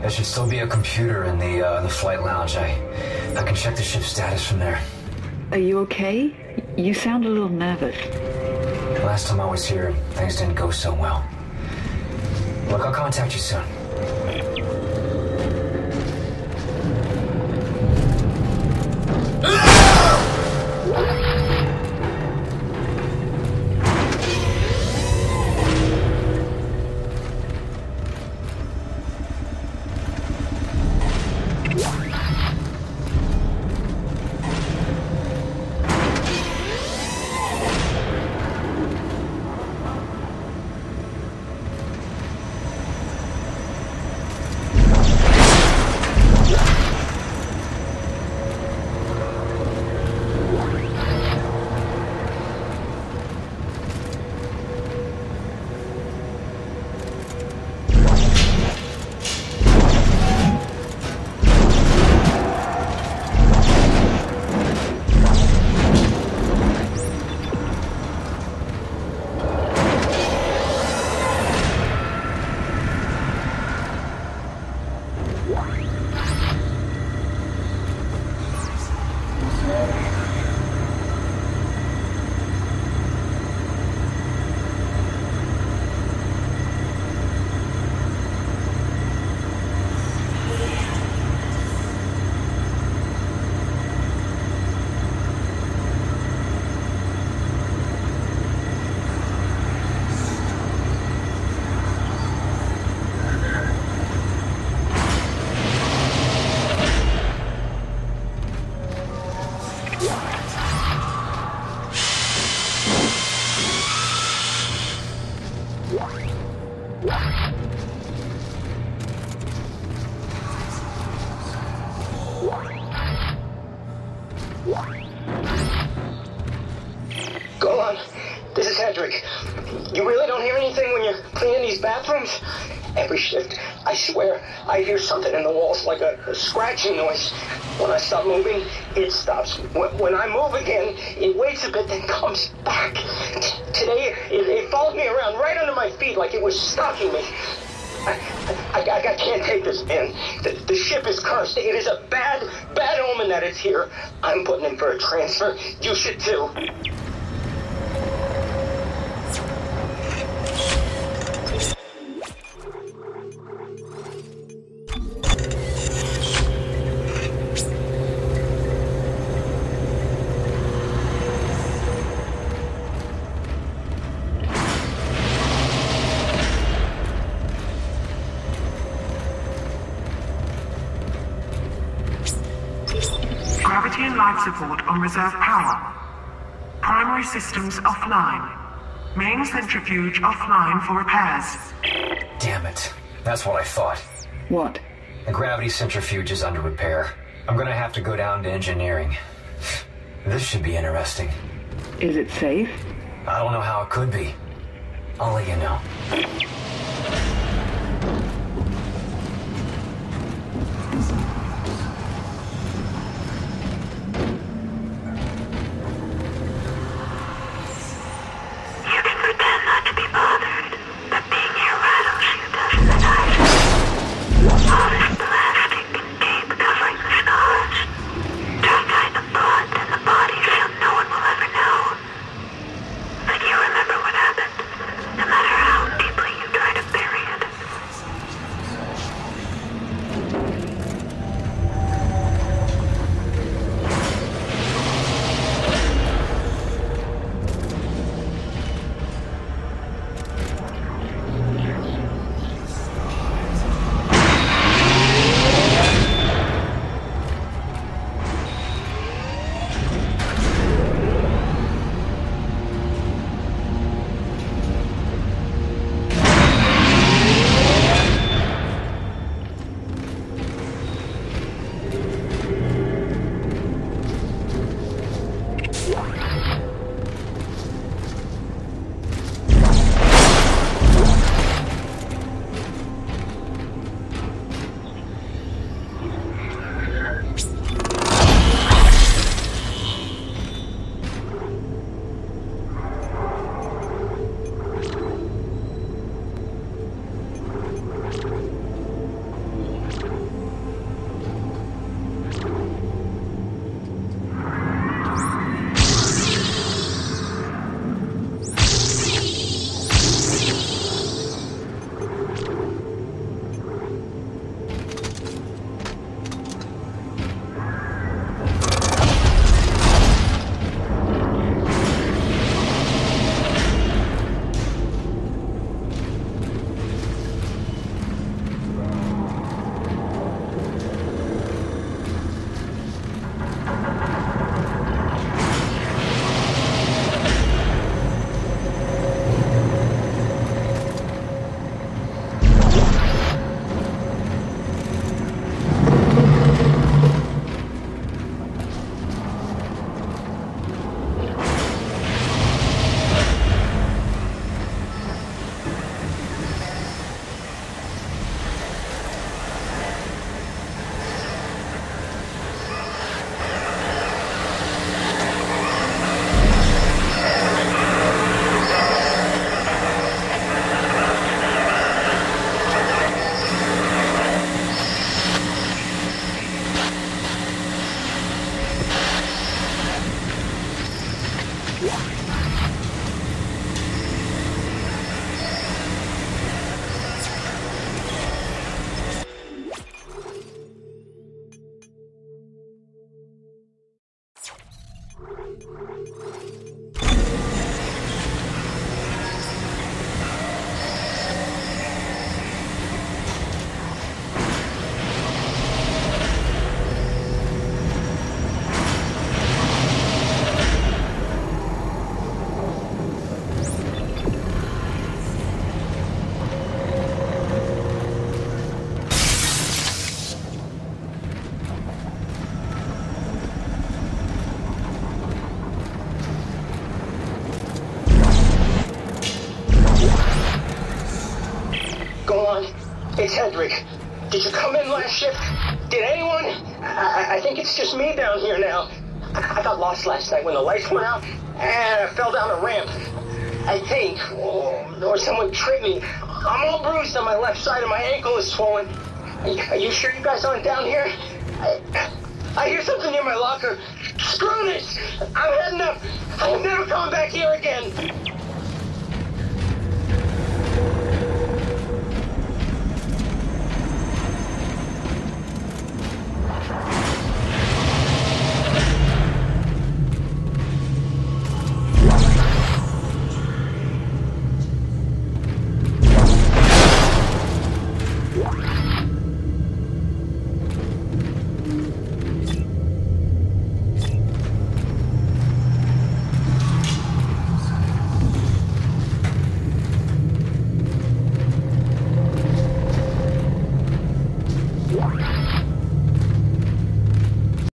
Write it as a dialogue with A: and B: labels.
A: There should still be a computer in the flight lounge. I can check the ship's status from there.
B: Are you okay? You sound a little nervous.
A: Last time I was here, things didn't go so well. Look, I'll contact you soon.
C: Go on. This is Hedrick. You really don't hear anything when you're cleaning these bathrooms? Every shift, I swear, I hear something in the walls like a scratching noise. When I stop moving, it stops. When I move again, it waits a bit, then comes back. Today, it followed me around right under my feet like it was stalking me. I can't take this, man. The ship is cursed. It is a bad omen that it's here. I'm putting in for a transfer. You should too.
D: Gravity and life support on reserve power. Primary systems offline. Main centrifuge offline for repairs.
A: Damn it. That's what I thought.
B: What?
A: The gravity centrifuge is under repair. I'm gonna have to go down to engineering. This should be interesting.
B: Is it safe?
A: I don't know how it could be. I'll let you know.
D: But you remember what happened. No matter how deeply you try.
C: Go on. It's Hendrik. Did you come in last shift? Did anyone? I think it's just me down here now. I got lost last night when the lights went out, and I fell down a ramp. I think. Or someone tripped me. I'm all bruised on my left side and my ankle is swollen. Are you sure you guys aren't down here? I hear something near my locker. Screw this! I'm heading up. I'm never coming back here again.